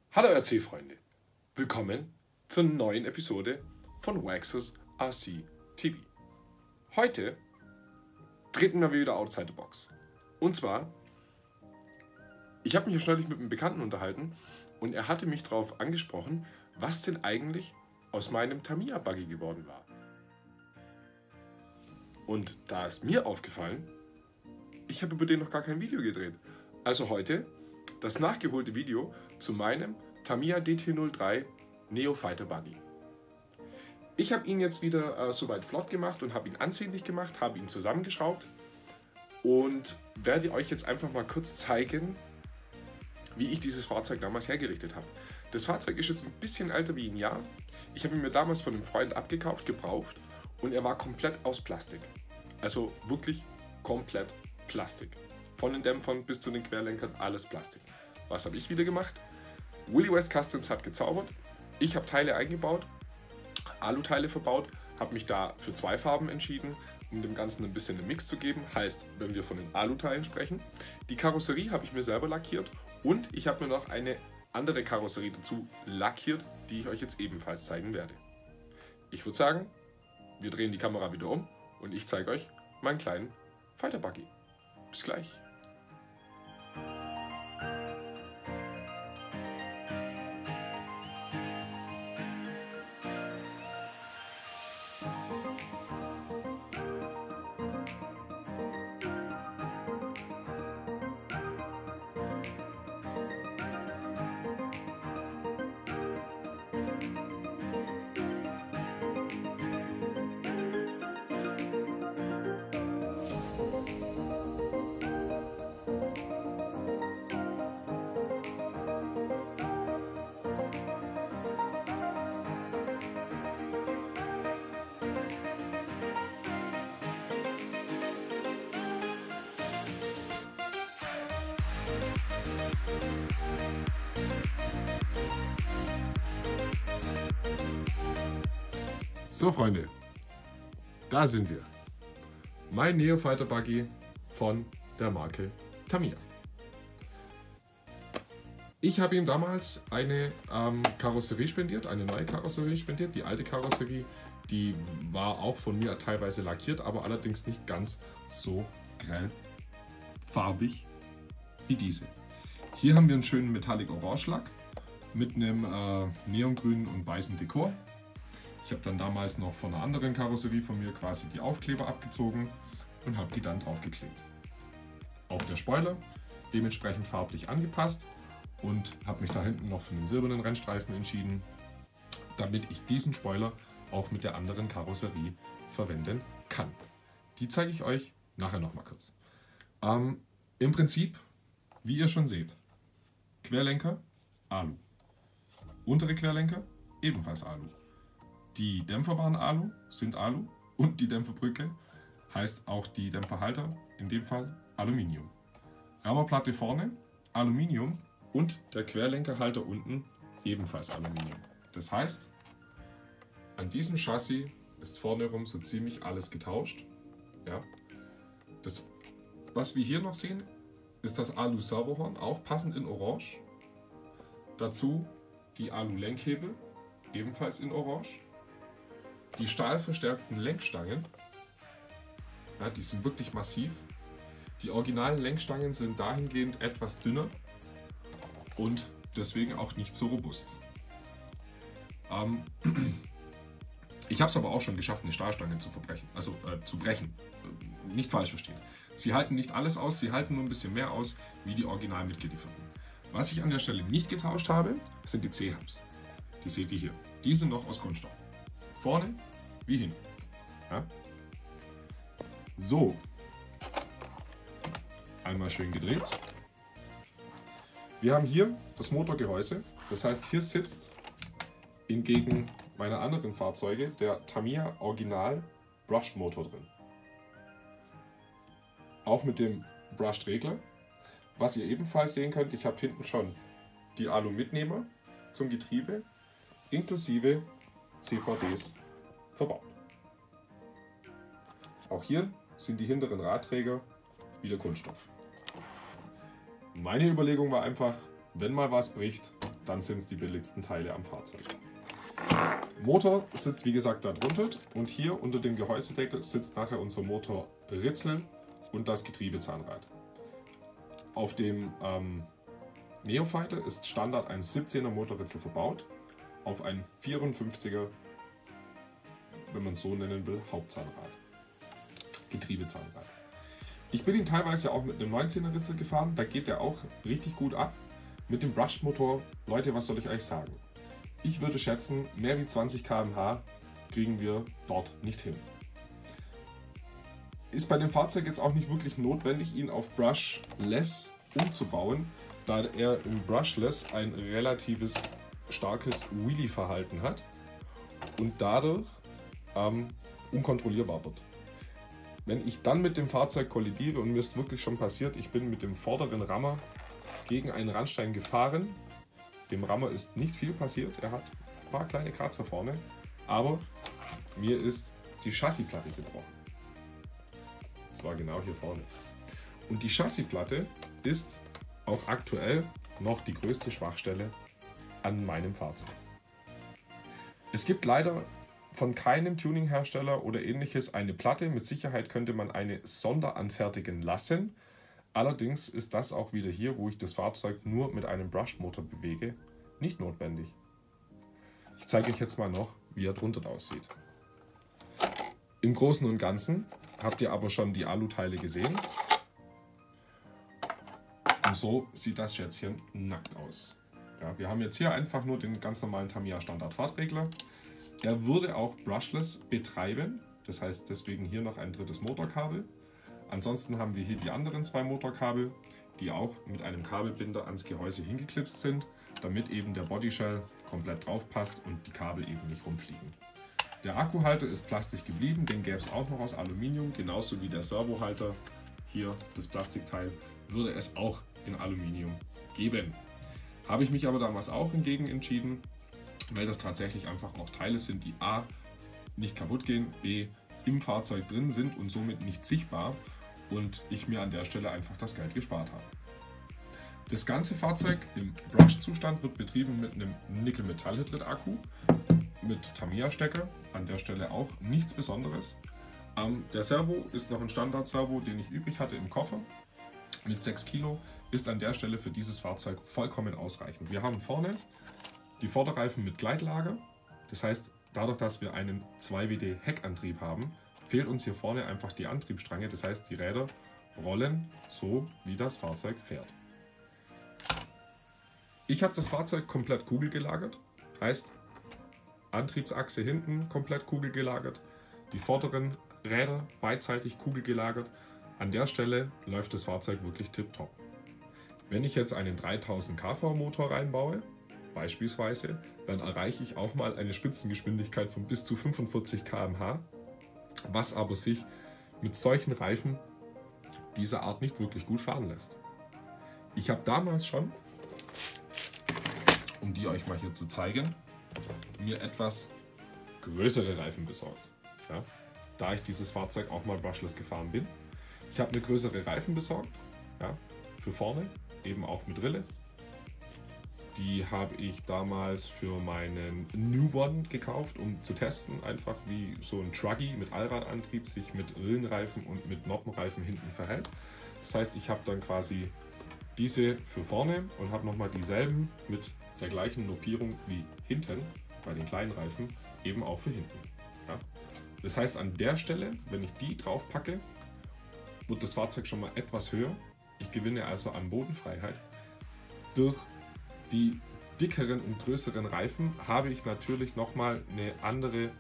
Hallo RC-Freunde, willkommen zur neuen Episode von Wax's RC TV. Heute treten wir wieder outside the box. Und zwar, ich habe mich hier neulich mit einem Bekannten unterhalten und er hatte mich darauf angesprochen, was denn eigentlich aus meinem Tamiya-Buggy geworden war. Und da ist mir aufgefallen, ich habe über den noch gar kein Video gedreht. Also heute das nachgeholte Video zu meinem Tamiya DT03 Neo Fighter Buggy. Ich habe ihn jetzt wieder soweit flott gemacht und habe ihn ansehnlich gemacht, habe ihn zusammengeschraubt und werde euch jetzt einfach mal kurz zeigen, wie ich dieses Fahrzeug damals hergerichtet habe. Das Fahrzeug ist jetzt ein bisschen älter wie ein Jahr. Ich habe ihn mir damals von einem Freund abgekauft, gebraucht und er war komplett aus Plastik. Also wirklich komplett Plastik. Von den Dämpfern bis zu den Querlenkern, alles Plastik. Was habe ich wieder gemacht? Willy West Customs hat gezaubert. Ich habe Teile eingebaut, Aluteile verbaut, habe mich da für zwei Farben entschieden, um dem Ganzen ein bisschen einen Mix zu geben. Heißt, wenn wir von den Aluteilen sprechen. Die Karosserie habe ich mir selber lackiert und ich habe mir noch eine andere Karosserie dazu lackiert, die ich euch jetzt ebenfalls zeigen werde. Ich würde sagen, wir drehen die Kamera wieder um und ich zeige euch meinen kleinen Fighter Buggy. Bis gleich. So Freunde, da sind wir. Mein Neo Fighter Buggy von der Marke Tamiya. Ich habe ihm damals eine Karosserie spendiert, eine neue Karosserie spendiert. Die alte Karosserie, die war auch von mir teilweise lackiert, aber allerdings nicht ganz so grell farbig wie diese. Hier haben wir einen schönen Metallic Orange Lack mit einem neongrünen und weißen Dekor. Ich habe dann damals noch von einer anderen Karosserie von mir quasi die Aufkleber abgezogen und habe die dann draufgeklebt. Auch der Spoiler dementsprechend farblich angepasst und habe mich da hinten noch für den silbernen Rennstreifen entschieden, damit ich diesen Spoiler auch mit der anderen Karosserie verwenden kann. Die zeige ich euch nachher noch mal kurz. Im Prinzip, wie ihr schon seht, Querlenker Alu, untere Querlenker ebenfalls Alu. Die Dämpferbahn Alu sind Alu und die Dämpferbrücke heißt auch die Dämpferhalter, in dem Fall Aluminium. Rammerplatte vorne Aluminium und der Querlenkerhalter unten ebenfalls Aluminium. Das heißt, an diesem Chassis ist vorne rum so ziemlich alles getauscht. Ja. Das, was wir hier noch sehen, ist das Alu-Servohorn, auch passend in Orange. Dazu die Alu-Lenkhebel, ebenfalls in Orange. Die stahlverstärkten Lenkstangen, ja, die sind wirklich massiv. Die originalen Lenkstangen sind dahingehend etwas dünner und deswegen auch nicht so robust. Ich habe es aber auch schon geschafft, eine Stahlstange zu brechen. Nicht falsch verstehen. Sie halten nicht alles aus, sie halten nur ein bisschen mehr aus wie die original mitgelieferten. Was ich an der Stelle nicht getauscht habe, sind die C-Hubs. Die seht ihr hier. Die sind noch aus Kunststoff. Vorne wie hinten. Ja? So. Einmal schön gedreht. Wir haben hier das Motorgehäuse. Das heißt, hier sitzt hingegen meiner anderen Fahrzeuge der Tamiya Original Brushed Motor drin. Auch mit dem Brushed Regler. Was ihr ebenfalls sehen könnt, ich habe hinten schon die Alu-Mitnehmer zum Getriebe inklusive CVDs verbaut. Auch hier sind die hinteren Radträger wieder Kunststoff. Meine Überlegung war einfach, wenn mal was bricht, dann sind es die billigsten Teile am Fahrzeug. Motor sitzt wie gesagt da drunter und hier unter dem Gehäusedeckel sitzt nachher unser Motorritzel und das Getriebezahnrad. Auf dem Neofighter ist Standard ein 17er Motorritzel verbaut, auf ein 54er, wenn man es so nennen will, Hauptzahnrad, Getriebezahnrad. Ich bin ihn teilweise auch mit einem 19er Ritzel gefahren, da geht der auch richtig gut ab. Mit dem Brushed-Motor, Leute, was soll ich euch sagen? Ich würde schätzen, mehr wie 20 km/h kriegen wir dort nicht hin. Ist bei dem Fahrzeug jetzt auch nicht wirklich notwendig, ihn auf Brushless umzubauen, da er im Brushless ein relatives starkes Wheelie-Verhalten hat und dadurch unkontrollierbar wird. Wenn ich dann mit dem Fahrzeug kollidiere und mir ist wirklich schon passiert, ich bin mit dem vorderen Rammer gegen einen Randstein gefahren. Dem Rammer ist nicht viel passiert, er hat ein paar kleine Kratzer vorne, aber mir ist die Chassisplatte gebrochen. Und zwar genau hier vorne. Und die Chassisplatte ist auch aktuell noch die größte Schwachstelle an meinem Fahrzeug. Es gibt leider von keinem Tuninghersteller oder ähnliches eine Platte. Mit Sicherheit könnte man eine sonderanfertigen lassen. Allerdings ist das auch wieder hier, wo ich das Fahrzeug nur mit einem Brushed-Motor bewege, nicht notwendig. Ich zeige euch jetzt mal noch, wie er drunter aussieht. Im Großen und Ganzen habt ihr aber schon die Aluteile gesehen. Und so sieht das Schätzchen nackt aus. Ja, wir haben jetzt hier einfach nur den ganz normalen Tamiya Standard Fahrtregler. Er würde auch brushless betreiben, das heißt deswegen hier noch ein drittes Motorkabel. Ansonsten haben wir hier die anderen zwei Motorkabel, die auch mit einem Kabelbinder ans Gehäuse hingeklipst sind, damit eben der Bodyshell komplett drauf passt und die Kabel eben nicht rumfliegen. Der Akkuhalter ist plastisch geblieben, den gäbe es auch noch aus Aluminium, genauso wie der Servohalter, hier das Plastikteil, würde es auch in Aluminium geben. Habe ich mich aber damals auch hingegen entschieden, weil das tatsächlich einfach auch Teile sind, die a. nicht kaputt gehen, b. im Fahrzeug drin sind und somit nicht sichtbar und ich mir an der Stelle einfach das Geld gespart habe. Das ganze Fahrzeug im Brush-Zustand wird betrieben mit einem Nickel-Metall-Hydrid-Akku mit Tamiya-Stecker, an der Stelle auch nichts Besonderes. Der Servo ist noch ein Standard-Servo, den ich übrig hatte im Koffer mit 6 Kilo, ist an der Stelle für dieses Fahrzeug vollkommen ausreichend. Wir haben vorne die Vorderreifen mit Gleitlager, das heißt, dadurch, dass wir einen 2WD Heckantrieb haben, fehlt uns hier vorne einfach die Antriebsstange, das heißt, die Räder rollen so, wie das Fahrzeug fährt. Ich habe das Fahrzeug komplett kugelgelagert, heißt Antriebsachse hinten komplett kugelgelagert, die vorderen Räder beidseitig kugelgelagert. An der Stelle läuft das Fahrzeug wirklich tipptopp. Wenn ich jetzt einen 3000 kV Motor reinbaue, beispielsweise, dann erreiche ich auch mal eine Spitzengeschwindigkeit von bis zu 45 km/h, was aber sich mit solchen Reifen dieser Art nicht wirklich gut fahren lässt. Ich habe damals schon, um die euch mal hier zu zeigen, mir etwas größere Reifen besorgt, ja, da ich dieses Fahrzeug auch mal brushless gefahren bin. Ich habe mir größere Reifen besorgt, ja, für vorne, eben auch mit Rille. Die habe ich damals für meinen Newborn gekauft, um zu testen, einfach wie so ein Truggy mit Allradantrieb sich mit Rillenreifen und mit Noppenreifen hinten verhält. Das heißt, ich habe dann quasi diese für vorne und habe nochmal dieselben mit der gleichen Nopierung wie hinten bei den kleinen Reifen, eben auch für hinten. Ja. Das heißt, an der Stelle, wenn ich die drauf packe, wird das Fahrzeug schon mal etwas höher. Ich gewinne also an Bodenfreiheit. Durch die dickeren und größeren Reifen habe ich natürlich nochmal eine andere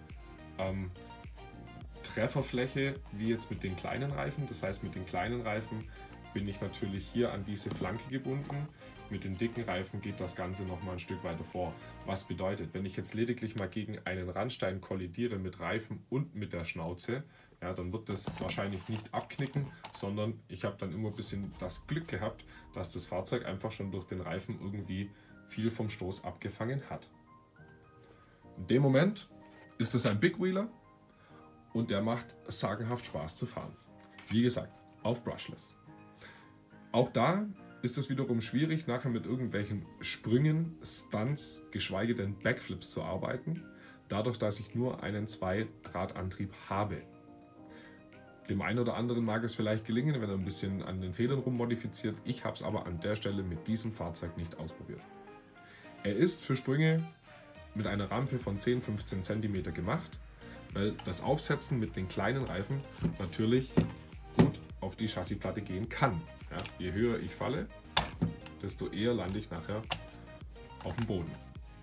Trefferfläche wie jetzt mit den kleinen Reifen. Das heißt, mit den kleinen Reifen bin ich natürlich hier an diese Flanke gebunden. Mit den dicken Reifen geht das Ganze nochmal ein Stück weiter vor. Was bedeutet, wenn ich jetzt lediglich mal gegen einen Randstein kollidiere mit Reifen und mit der Schnauze, ja, dann wird das wahrscheinlich nicht abknicken, sondern ich habe dann immer ein bisschen das Glück gehabt, dass das Fahrzeug einfach schon durch den Reifen irgendwie viel vom Stoß abgefangen hat. In dem Moment ist es ein Big Wheeler und der macht sagenhaft Spaß zu fahren. Wie gesagt, auf Brushless. Auch da ist es wiederum schwierig, nachher mit irgendwelchen Sprüngen, Stunts, geschweige denn Backflips zu arbeiten, dadurch, dass ich nur einen Zweiradantrieb habe. Dem einen oder anderen mag es vielleicht gelingen, wenn er ein bisschen an den Federn rummodifiziert. Ich habe es aber an der Stelle mit diesem Fahrzeug nicht ausprobiert. Er ist für Sprünge mit einer Rampe von 10-15 cm gemacht, weil das Aufsetzen mit den kleinen Reifen natürlich gut auf die Chassisplatte gehen kann. Ja, je höher ich falle, desto eher lande ich nachher auf dem Boden.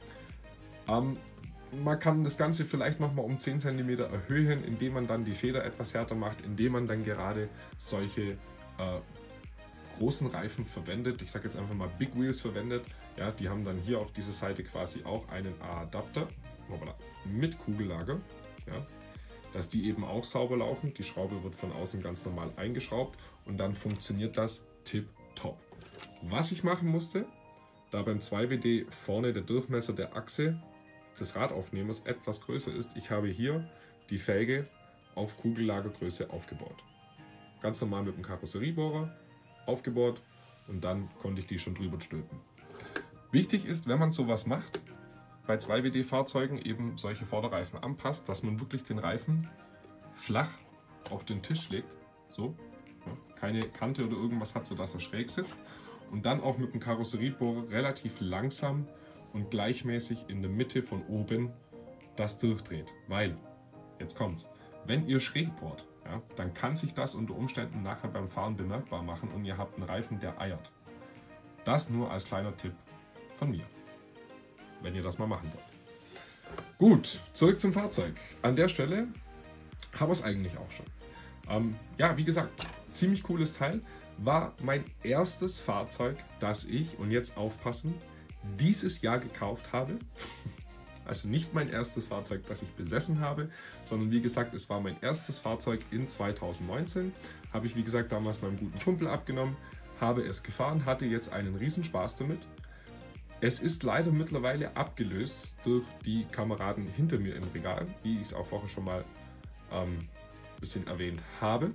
Man kann das Ganze vielleicht nochmal um 10 cm erhöhen, indem man dann die Feder etwas härter macht, indem man dann gerade solche großen Reifen verwendet. Ich sage jetzt einfach mal Big Wheels verwendet. Ja, die haben dann hier auf dieser Seite quasi auch einen A-Adapter mit Kugellager, ja, dass die eben auch sauber laufen. Die Schraube wird von außen ganz normal eingeschraubt und dann funktioniert das tipptopp. Was ich machen musste, da beim 2WD vorne der Durchmesser der Achse des Radaufnehmers etwas größer ist, ich habe hier die Felge auf Kugellagergröße aufgebaut. Ganz normal mit dem Karosseriebohrer aufgebohrt und dann konnte ich die schon drüber stülpen. Wichtig ist, wenn man sowas macht, bei 2WD-Fahrzeugen eben solche Vorderreifen anpasst, dass man wirklich den Reifen flach auf den Tisch legt, so, ja, keine Kante oder irgendwas hat, sodass er schräg sitzt und dann auch mit dem Karosseriebohrer relativ langsam und gleichmäßig in der Mitte von oben das durchdreht. Weil, jetzt kommt's, wenn ihr schräg bohrt, ja, dann kann sich das unter Umständen nachher beim Fahren bemerkbar machen und ihr habt einen Reifen, der eiert. Das nur als kleiner Tipp von mir, wenn ihr das mal machen wollt. Gut, zurück zum Fahrzeug. An der Stelle habe ich es eigentlich auch schon. Ja, wie gesagt, ziemlich cooles Teil. War mein erstes Fahrzeug, das ich, und jetzt aufpassen, dieses Jahr gekauft habe. Also nicht mein erstes Fahrzeug, das ich besessen habe, sondern wie gesagt, es war mein erstes Fahrzeug in 2019. Habe ich wie gesagt damals meinem guten Kumpel abgenommen, habe es gefahren, hatte jetzt einen Riesenspaß damit. Es ist leider mittlerweile abgelöst durch die Kameraden hinter mir im Regal, wie ich es auch vorher schon mal ein bisschen erwähnt habe.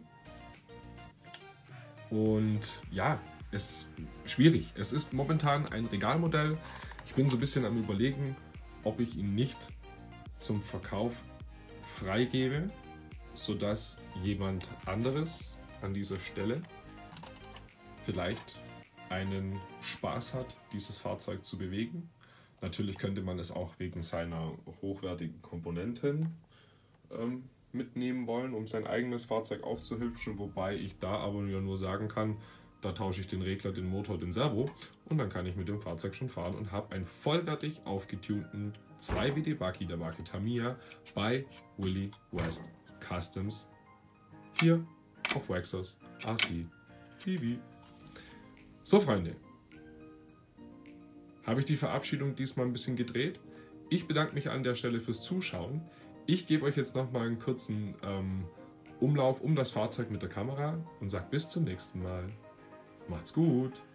Und ja, es ist schwierig. Es ist momentan ein Regalmodell. Ich bin so ein bisschen am Überlegen, ob ich ihn nicht zum Verkauf freigebe, sodass jemand anderes an dieser Stelle vielleicht einen Spaß hat, dieses Fahrzeug zu bewegen. Natürlich könnte man es auch wegen seiner hochwertigen Komponenten mitnehmen wollen, um sein eigenes Fahrzeug aufzuhübschen, wobei ich da aber ja nur sagen kann, da tausche ich den Regler, den Motor, den Servo und dann kann ich mit dem Fahrzeug schon fahren und habe einen vollwertig aufgetunten 2WD-Buggy der Marke Tamiya bei Willy West Customs hier auf Waxxers RC TV. So Freunde, habe ich die Verabschiedung diesmal ein bisschen gedreht. Ich bedanke mich an der Stelle fürs Zuschauen. Ich gebe euch jetzt nochmal einen kurzen Umlauf um das Fahrzeug mit der Kamera und sage bis zum nächsten Mal. Macht's gut!